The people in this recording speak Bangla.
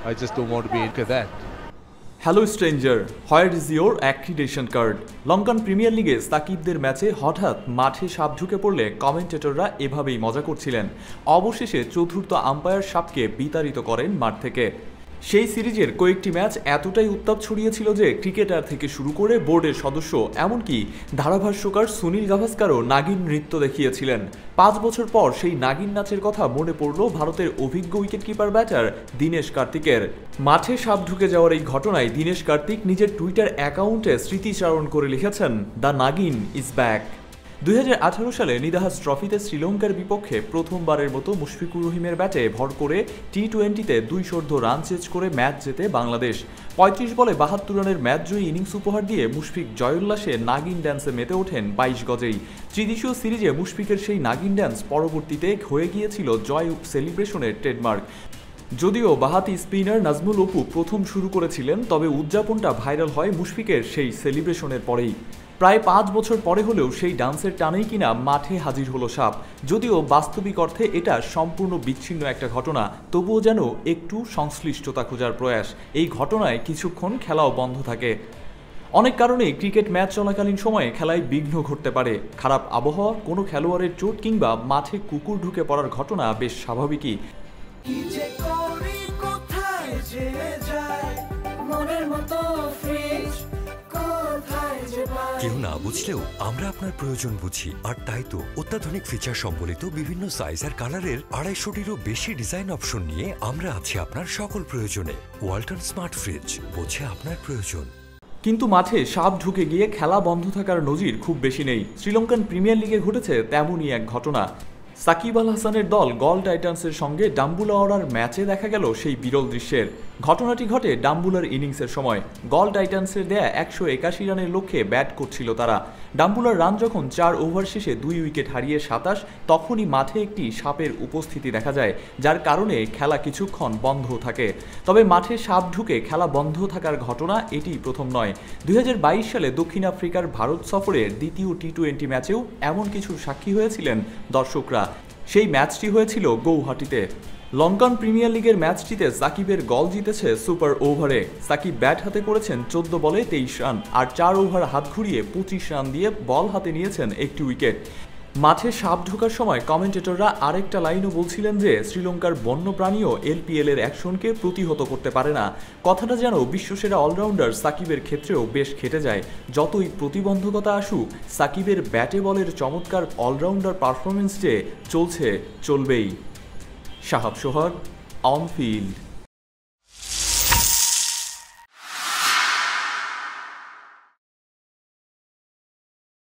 I just don't want to be into that. Hello stranger, where is your accreditation card? Lankan premier লিগে সাকিবদের ম্যাচে হঠাৎ মাঠে সাপ ঢুকে পড়লে কমেন্টেটররা এভাবেই মজা করছিলেন। অবশেষে চতুর্থ আম্পায়ার সাপকে বিতাড়িত করেন মাঠ থেকে। সেই সিরিজের কয়েকটি ম্যাচ এতটাই উত্তাপ ছড়িয়েছিল যে ক্রিকেটার থেকে শুরু করে বোর্ডের সদস্য এমনকি ধারাভাষ্যকার সুনীল গাভাস্কারও নাগিন নৃত্য দেখিয়েছিলেন। 5 বছর পর সেই নাগিন নাচের কথা মনে পড়ল ভারতের অভিজ্ঞ উইকেটকিপার ব্যাটার দীনেশ কার্তিকের। মাঠে সাপ ঢুকে যাওয়ার এই ঘটনায় দীনেশ কার্তিক নিজের টুইটার অ্যাকাউন্টে স্মৃতিচারণ করে লিখেছেন, দ্য নাগিন ইজ ব্যাক। 2018 সালে নিদাহাস ট্রফিতে শ্রীলঙ্কার বিপক্ষে প্রথমবারের মতো মুশফিকুর রহিমের ব্যাটে ভর করে টি-20তে 2 রান চেজ করে ম্যাচ জেতে বাংলাদেশ। 35 বলে 72 রানের ম্যাচজয়ী ইনিংস উপহার দিয়ে মুশফিক জয়োল্লাসে নাগিন ড্যান্সে মেতে ওঠেন 22 গজেই। ত্রিদেশীয় সিরিজে মুশফিকের সেই নাগিন ড্যান্স পরবর্তীতে হয়ে গিয়েছিল জয় সেলিব্রেশনের ট্রেডমার্ক। যদিও বাহাতি স্পিনার নাজমুল অপু প্রথম শুরু করেছিলেন, তবে উদযাপনটা ভাইরাল হয় মুশফিকের সেই সেলিব্রেশনের পরেই। প্রায় 5 বছর পরে হলেও সেই ডান্সের টানেই কিনা মাঠে হাজির হলো সাপ। যদিও বাস্তবিক অর্থে এটা সম্পূর্ণ বিচ্ছিন্ন একটা ঘটনা, তবুও যেন একটু সংশ্লিষ্টতা খোঁজার প্রয়াস। এই ঘটনায় কিছুক্ষণ খেলাও বন্ধ থাকে। অনেক কারণেই ক্রিকেট ম্যাচ চলাকালীন সময়ে খেলায় বিঘ্ন ঘটতে পারে। খারাপ আবহাওয়া, কোনো খেলোয়াড়ের চোট কিংবা মাঠে কুকুর ঢুকে পড়ার ঘটনা বেশ স্বাভাবিকই। কেউ না বুঝলেও আমরা আপনার প্রয়োজন বুঝি, আর তাই তো অত্যাধুনিক ফিচার সম্বলিত বিভিন্ন সাইজ আর কালারের 250-টিরও বেশি ডিজাইন অপশন নিয়ে আমরা আছি আপনার সকল প্রয়োজনে। ওয়ালটন স্মার্ট ফ্রিজ, বোঝে আপনার প্রয়োজন। কিন্তু মাঠে সাপ ঢুকে গিয়ে খেলা বন্ধ থাকার নজির খুব বেশি নেই। শ্রীলঙ্কান প্রিমিয়ার লিগে ঘটেছে তেমনই এক ঘটনা। সাকিব আল হাসানের দল গল টাইটান্সের সঙ্গে ডাম্বুলাওয়ারার ম্যাচে দেখা গেল সেই বিরল দৃশ্যের। ঘটনাটি ঘটে ডাম্বুলার ইনিংসের সময়। গল টাইটান্সের দেয়া 181 রানের লক্ষ্যে ব্যাট করছিল তারা। ডাম্বুলার রান যখন 4 ওভার শেষে 2 উইকেট হারিয়ে 27, তখনই মাঠে একটি সাপের উপস্থিতি দেখা যায়, যার কারণে খেলা কিছুক্ষণ বন্ধ থাকে। তবে মাঠে সাপ ঢুকে খেলা বন্ধ থাকার ঘটনা এটি প্রথম নয়। 2022 সালে দক্ষিণ আফ্রিকার ভারত সফরের দ্বিতীয় টি-20 ম্যাচেও এমন কিছুর সাক্ষী হয়েছিলেন দর্শকরা। সেই ম্যাচটি হয়েছিল গৌহাটিতে। লঙ্কান প্রিমিয়ার লিগের ম্যাচটিতে সাকিবের গল জিতেছে সুপার ওভারে। সাকিব ব্যাট হাতে করেছেন 14 বলে 23 রান, আর 4 ওভার হাত ঘুরিয়ে 25 রান দিয়ে বল হাতে নিয়েছেন একটি উইকেট। মাঠে সাপ ঢোকার সময় কমেন্টেটররা আরেকটা লাইনও বলছিলেন যে শ্রীলঙ্কার বন্যপ্রাণীও এলপিএল এর অ্যাকশনকে প্রতিহত করতে পারে না। কথাটা যেন বিশ্বসেরা অলরাউন্ডার সাকিবের ক্ষেত্রেও বেশ খেটে যায়। যতই প্রতিবন্ধকতা আসুক, সাকিবের ব্যাটে বলের চমৎকার অলরাউন্ডার পারফরমেন্স যে চলছে, চলবেই। Shahab, Sohag, on field.